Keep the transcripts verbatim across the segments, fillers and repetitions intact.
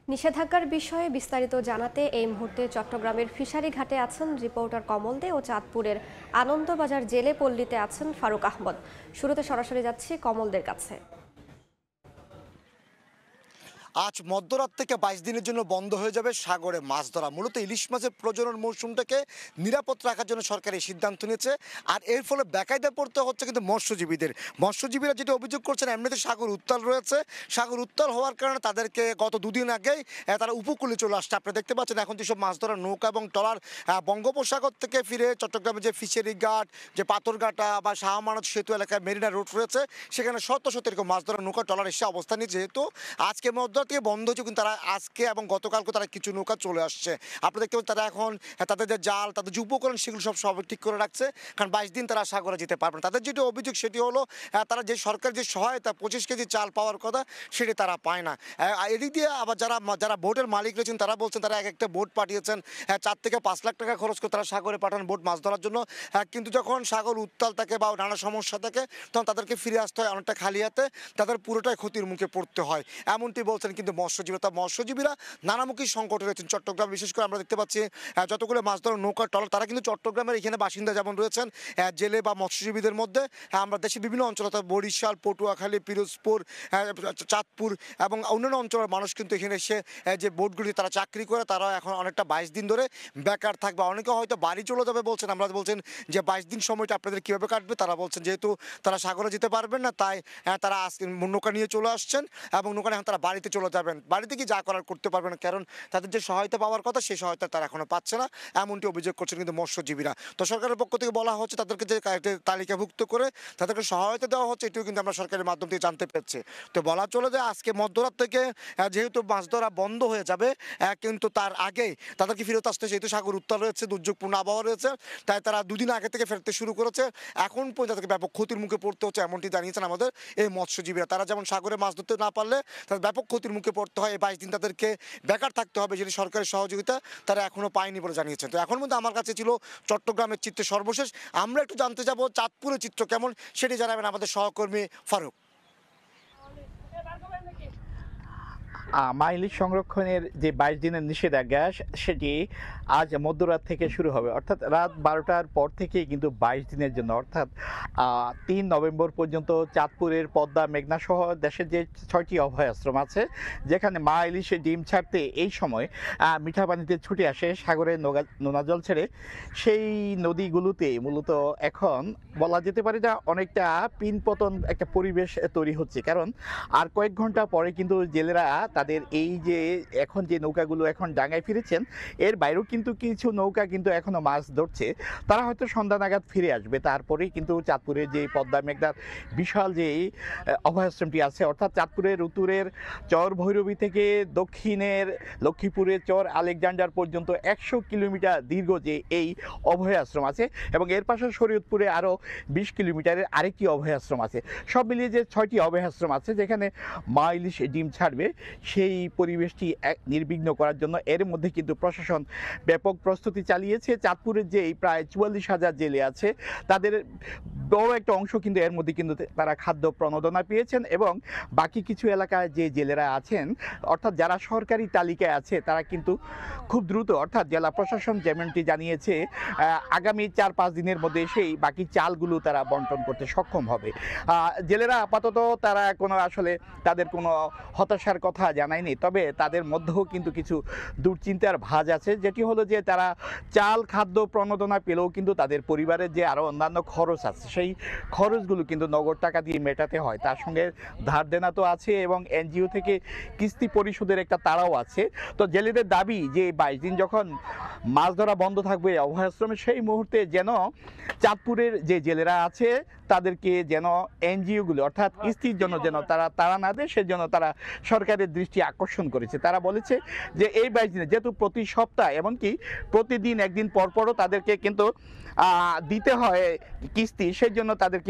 নিষেধাজ্ঞার বিষয়ে বিস্তারিত জানাতে এই মুহূর্তে চট্টগ্রামের ফিশারি ঘাটে আছেন রিপোর্টার কমল দে ও চাঁদপুরের আনন্দবাজার জেলে পল্লীতে আছেন ফারুক আহমদ। শুরুতে সরাসরি যাচ্ছি কমলদের কাছে। আজ মধ্যরাত থেকে বাইশ দিনের জন্য বন্ধ হয়ে যাবে সাগরে মাছ ধরা। মূলত ইলিশ মাছের প্রজনন মৌসুমটাকে নিরাপদ রাখার জন্য সরকার এই সিদ্ধান্ত নিয়েছে। আর এর ফলে বেকায়দা পড়তে হচ্ছে কিন্তু মৎস্যজীবীদের। মৎস্যজীবীরা যেটা অভিযোগ করছেন, এমনিতে সাগর উত্তাল রয়েছে, সাগর উত্তাল হওয়ার কারণে তাদেরকে গত দুদিন আগেই তারা উপকূলে চলে আসছে। আপনারা দেখতে পাচ্ছেন এখন যেসব মাছ ধরার নৌকা এবং ট্রলার বঙ্গোপসাগর থেকে ফিরে চট্টগ্রামে যে ফিশারি ঘাট, যে পাথরঘাটা বা শাহমানত সেতু এলাকায় মেরিনা রোড রয়েছে, সেখানে শত শত এরকম মাছ ধরার নৌকা ট্রলার এসে অবস্থান নিয়ে, যেহেতু আজকে মধ্যরাত থেকে বন্ধ হয়েছে, কিন্তু তারা আজকে এবং গতকালকে তারা কিছু নৌকা চলে আসছে। আপনারা দেখতে পাচ্ছেন তারা এখন তাদের যে জাল, তাদের যে উপকরণ, সেগুলো সব সব ঠিক করে রাখছে, কারণ বাইশ দিন তারা সাগরে যেতে পারবে না। তাদের যেটি অভিযোগ সেটি হলো তারা যে সরকার যে সহায়তা পঁচিশ কেজি চাল পাওয়ার কথা, সেটি তারা পায় না। এদিক দিয়ে আবার যারা যারা বোটের মালিক রয়েছেন তারা বলছেন তারা এক একটা বোট পাঠিয়েছেন, চার থেকে পাঁচ লাখ টাকা খরচ করে তারা সাগরে পাঠান বোট মাছ ধরার জন্য। কিন্তু যখন সাগর উত্তাল থাকে বা নানা সমস্যা থাকে, তখন তাদেরকে ফিরে আসতে হয় অনেকটা খালি হাতে, তাদের পুরোটাই ক্ষতির মুখে পড়তে হয়, এমনটি বলছেন কিন্তু মৎস্যজীবী। তা মৎস্যজীবীরা নানামুখী সংকটে রয়েছেন চট্টগ্রাম। বিশেষ করে আমরা দেখতে পাচ্ছি যতগুলো মাছ ধরার নৌকা ট্রলার, তারা কিন্তু চট্টগ্রামের এখানে বাসিন্দা যেমন রয়েছেন জেলে বা মৎস্যজীবীদের মধ্যে, আমরা দেশের বিভিন্ন অঞ্চল অর্থাৎ বরিশাল, পটুয়াখালী, পিরোজপুর, চাঁদপুর এবং অন্যান্য অঞ্চলের মানুষ কিন্তু এখানে এসে যে বোটগুলি তারা চাকরি করে, তারা এখন অনেকটা বাইশ দিন ধরে বেকার থাকবে। অনেকে হয়তো বাড়ি চলে যাবে বলছেন। আমরা বলছেন যে বাইশ দিন সময়টা আপনাদের কীভাবে কাটবে, তারা বলছেন যেহেতু তারা সাগরে যেতে পারবেন না, তাই তারা নৌকা নিয়ে চলে আসছেন এবং নৌকা এখন তারা বাড়িতে চলে যাবেন। বাড়িতে কি যা করার করতে পারবে না, কারণ তাদের যে সহায়তা পাওয়ার কথা সেই সহায়তা তারা এখনো পাচ্ছে না, এমনটি অভিযোগ করছেন কিন্তু মৎস্যজীবীরা। তো সরকারের পক্ষ থেকে বলা হচ্ছে তাদেরকে যে তালিকাভুক্ত করে তাদেরকে সহায়তা দেওয়া হচ্ছে, এটিও কিন্তু আমরা সরকারের মাধ্যম থেকে জানতে পেরেছি। তো বলা চলে যে আজকে মধ্যরাত থেকে যেহেতু মাছ ধরা বন্ধ হয়ে যাবে, কিন্তু তার আগেই তাদেরকে ফেরত আসতে, যেহেতু সাগর উত্তাল রয়েছে, দুর্যোগপূর্ণ আবহাওয়া রয়েছে, তাই তারা দুদিন আগে থেকে ফেরতে শুরু করেছে। এখন পর্যন্ত তাদেরকে ব্যাপক ক্ষতির মুখে পড়তে হচ্ছে, এমনটি জানিয়েছেন আমাদের এই মৎস্যজীবীরা। তারা যেমন সাগরে মাছ ধরতে না পারলে তাদের ব্যাপক ক্ষতির মুখে পড়তে হয়, এই বাইশ দিন তাদেরকে বেকার থাকতে হবে, যেটি সরকারের সহযোগিতা তারা এখনো পায়নি বলে জানিয়েছেন। তো এখন মধ্যে আমার কাছে ছিল চট্টগ্রামের চিত্র সর্বশেষ। আমরা একটু জানতে যাব চাঁদপুরের চিত্র কেমন, সেটি জানাবেন আমাদের সহকর্মী ফারুক। মা ইলিশ সংরক্ষণের যে বাইশ দিনের নিষেধাজ্ঞা, সেটি আজ মধ্যরাত থেকে শুরু হবে, অর্থাৎ রাত বারোটার পর থেকেই কিন্তু বাইশ দিনের জন্য, অর্থাৎ তিন নভেম্বর পর্যন্ত চাঁদপুরের পদ্মা, মেঘনা সহ দেশের যে ছয়টি অভয় আশ্রম আছে, যেখানে মা ইলিশে ডিম ছাড়তে এই সময় মিঠা পানিতে ছুটে আসে সাগরে নোনা জল ছেড়ে, সেই নদীগুলোতে মূলত এখন বলা যেতে পারে যে অনেকটা পিনপতন একটা পরিবেশ তৈরি হচ্ছে। কারণ আর কয়েক ঘন্টা পরে কিন্তু জেলেরা তাদের এই যে এখন যে নৌকাগুলো এখন ডাঙায় ফিরেছেন, এর বাইরেও কিন্তু কিছু নৌকা কিন্তু এখনো মাছ ধরছে, তারা হয়তো সন্ধ্যা নাগাদ ফিরে আসবে। তারপরেই কিন্তু চাঁদপুরের যে পদ্মা মেঘনার বিশাল যে অভয়াশ্রমটি আছে, অর্থাৎ চাঁদপুরের উত্তরের চর ভৈরবী থেকে দক্ষিণের লক্ষ্মীপুরের চর আলেকজান্ডার পর্যন্ত একশো কিলোমিটার দীর্ঘ যে এই অভয়াশ্রম আছে, এবং এর পাশে শরীয়তপুরে আরও বিশ কিলোমিটারের আরেকটি অভয়াশ্রম আছে। সব মিলিয়ে যে ছয়টি অভয়াশ্রম আছে যেখানে মা ইলিশ ডিম ছাড়বে, সেই পরিবেশটি নির্বিঘ্ন করার জন্য এর মধ্যে কিন্তু প্রশাসন ব্যাপক প্রস্তুতি চালিয়েছে। চাঁদপুরের যে প্রায় চুয়াল্লিশ হাজার জেলে আছে, তাদের বড় একটা অংশ কিন্তু এর মধ্যে কিন্তু তারা খাদ্য প্রণোদনা পেয়েছেন, এবং বাকি কিছু এলাকায় যে জেলেরা আছেন, অর্থাৎ যারা সরকারি তালিকায় আছে, তারা কিন্তু খুব দ্রুত, অর্থাৎ জেলা প্রশাসন যেমনটি জানিয়েছে, আগামী চার পাঁচ দিনের মধ্যে সেই বাকি চালগুলো তারা বন্টন করতে সক্ষম হবে। জেলেরা আপাতত তারা কোনো আসলে তাদের কোনো হতাশার কথা জানায়নি, তবে তাদের মধ্যেও কিন্তু কিছু দুশ্চিন্তার ভাঁজ আছে, যেটি হলো যে তারা চাল খাদ্য প্রণোদনা পেলেও কিন্তু তাদের পরিবারের যে আরও অন্যান্য খরচ আছে, সেই খরচগুলো কিন্তু নগদ টাকা দিয়ে মেটাতে হয়। তার সঙ্গে ধার দেনা তো আছে, এবং এনজিও থেকে কিস্তি পরিশোধের একটা তাড়াও আছে। তো জেলেদের দাবি যে বাইশ দিন যখন মাছ ধরা বন্ধ থাকবে অভয়াশ্রমে, সেই মুহূর্তে যেন চাঁদপুরের যে জেলেরা আছে তাদেরকে যেন এনজিওগুলো, অর্থাৎ কিস্তির জন্য যেন তারা তাড়া না দেয়, সেজন্য তারা সরকারের দৃষ্টি আকর্ষণ করেছে। তারা বলেছে যে এই বাইশ দিনে যেহেতু প্রতি সপ্তাহ এমনকি প্রতিদিন একদিন পরপরও তাদেরকে কিন্তু দিতে হয় কিস্তি, সেই জন্য তাদেরকে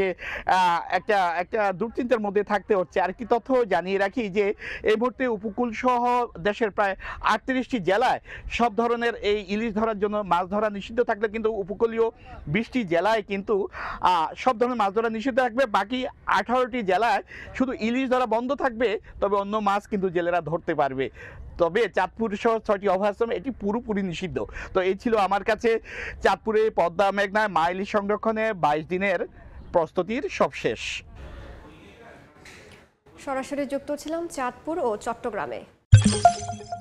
একটা একটা দুশ্চিন্তার মধ্যে থাকতে হচ্ছে। আর কি তথ্য জানিয়ে রাখি যে এই মুহূর্তে উপকূল সহ দেশের প্রায় আটত্রিশটি জেলায় সব ধরনের এই ইলিশ ধরার জন্য মাছ ধরা নিষিদ্ধ থাকলে, কিন্তু উপকূলীয় বিশটি জেলায় কিন্তু সব ধরনের মাছ ধরা নিষিদ্ধ থাকবে। বাকি আঠারোটি জেলায় শুধু ইলিশ ধরা বন্ধ থাকবে, তবে অন্য মাছ কিন্তু জেলেরা ধরতে পারবে। তবে চাঁদপুর সহ ছয়টি অভয়াশ্রম এটি পুরোপুরি নিষিদ্ধ। তো এই ছিল আমার কাছে চাঁদপুরে পদ্মা মেঘনায় মা ইলিশ সংরক্ষণে বাইশ দিনের প্রস্তুতির সব শেষ। সরাসরি যুক্ত ছিলাম চাঁদপুর ও চট্টগ্রামে।